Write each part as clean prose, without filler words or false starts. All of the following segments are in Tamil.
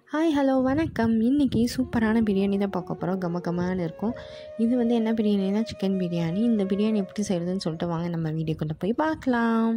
ஹாய் ஹலோ வணக்கம். இன்றைக்கி சூப்பரான பிரியாணி தான் பார்க்க போகிறோம். கமகமான்னு இருக்கும். இது வந்து என்ன பிரியாணினா சிக்கன் பிரியாணி. இந்த பிரியாணி எப்படி செய்கிறதுன்னு சொல்லிட்டு வாங்க நம்ம வீடியோக்குள்ளே போய் பார்க்கலாம்.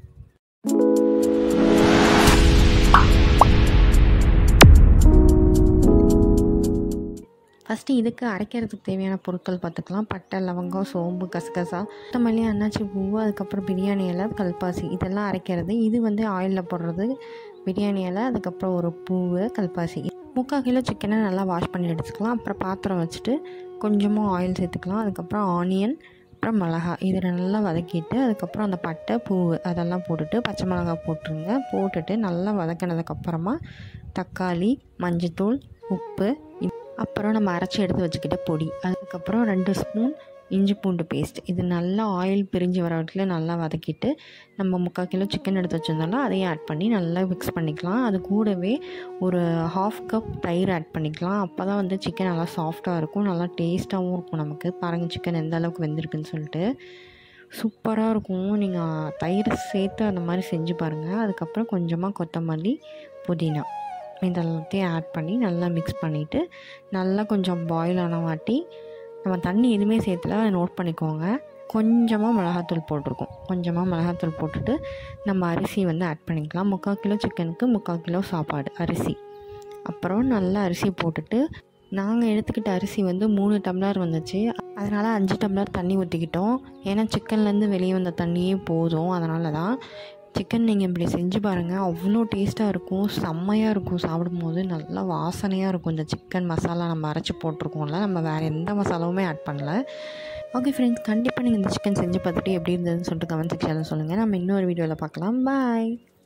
ஃபஸ்ட்டு இதுக்கு அரைக்கிறதுக்கு தேவையான பொருட்கள் பார்த்துக்கலாம். பட்டை, லவங்கம், சோம்பு, கசகசா, கொத்தமல்லி, அன்னாச்சி பூவு, அதுக்கப்புறம் பிரியாணி இலை, கல்பாசி இதெல்லாம் அரைக்கிறது. இது வந்து ஆயிலில் போடுறது பிரியாணி இலை, அதுக்கப்புறம் ஒரு பூவு, கல்பாசி. 3/4 கிலோ சிக்கனை நல்லா வாஷ் பண்ணி எடுத்துக்கலாம். அப்புறம் பாத்திரம் வச்சுட்டு கொஞ்சமாக ஆயில் சேர்த்துக்கலாம். அதுக்கப்புறம் ஆனியன், அப்புறம் மிளகா இது நல்லா வதக்கிட்டு அதுக்கப்புறம் அந்த பட்டை, பூவு அதெல்லாம் போட்டுட்டு பச்சை மிளகா போட்டுருங்க. போட்டுட்டு நல்லா வதக்கினதுக்கப்புறமா தக்காளி, மஞ்சத்தூள், உப்பு, அப்புறம் நம்ம அரைச்சி எடுத்து வச்சுக்கிட்ட பொடி, அதுக்கப்புறம் 2 ஸ்பூன் இஞ்சி பூண்டு பேஸ்ட் இது நல்லா ஆயில் பிரிஞ்சு வர வரைக்கும் நல்லா வதக்கிட்டு நம்ம 3/4 கிலோ சிக்கன் எடுத்து வச்சுருந்தோம்னா அதையும் ஆட் பண்ணி நல்லா மிக்ஸ் பண்ணிக்கலாம். அது கூடவே ஒரு 1/2 கப் தயிர் ஆட் பண்ணிக்கலாம். அப்போ தான் வந்து சிக்கன் நல்லா சாஃப்டாக இருக்கும், நல்லா டேஸ்ட்டாகவும் இருக்கும். நமக்கு பாருங்கள் சிக்கன் எந்த அளவுக்கு வெந்திருக்குன்னு சொல்லிட்டு சூப்பராக இருக்கும். நீங்கள் தயிர் சேர்த்து அந்த மாதிரி செஞ்சு பாருங்கள். அதுக்கப்புறம் கொஞ்சமாக கொத்தமல்லி, புதினா இதெல்லாத்தையும் ஆட் பண்ணி நல்லா மிக்ஸ் பண்ணிவிட்டு நல்லா கொஞ்சம் பாயில் ஆன வாட்டி நம்ம தண்ணி எதுவுமே சேர்த்துல நோட் பண்ணிக்கோங்க. கொஞ்சமாக மிளகாத்தூள் போட்டிருக்கோம். கொஞ்சமாக மிளகாத்தூள் போட்டுட்டு நம்ம அரிசி வந்து ஆட் பண்ணிக்கலாம். 3/4 கிலோ சிக்கனுக்கு 3/4 கிலோ சாப்பாடு அரிசி. அப்புறம் நல்லா அரிசி போட்டுட்டு நாங்கள் எடுத்துக்கிட்ட அரிசி வந்து 3 டம்ளர் வந்துச்சு. அதனால் 5 டம்ளர் தண்ணி ஊற்றிக்கிட்டோம். ஏன்னா சிக்கன்லேருந்து வெளியே வந்த தண்ணியே போதும். அதனால தான் சிக்கன் நீங்கள் இப்படி செஞ்சு பாருங்கள், அவ்வளோ டேஸ்ட்டாக இருக்கும், செம்மையாக இருக்கும். சாப்பிடும்போது நல்லா வாசனையாக இருக்கும். இந்த சிக்கன் மசாலா நம்ம அரைச்சி போட்டிருக்கோம்ல, நம்ம வேறு எந்த மசாலாவுமே ஆட் பண்ணல. ஓகே ஃப்ரெண்ட்ஸ், கண்டிப்பாக நீங்கள் இந்த சிக்கன் செஞ்சு பார்த்துட்டு எப்படி இருந்ததுன்னு சொல்லிட்டு கமெண்ட் செக்ஷனில் சொல்லுங்கள். நம்ம இன்னொரு வீடியோவில் பார்க்கலாம். பாய்.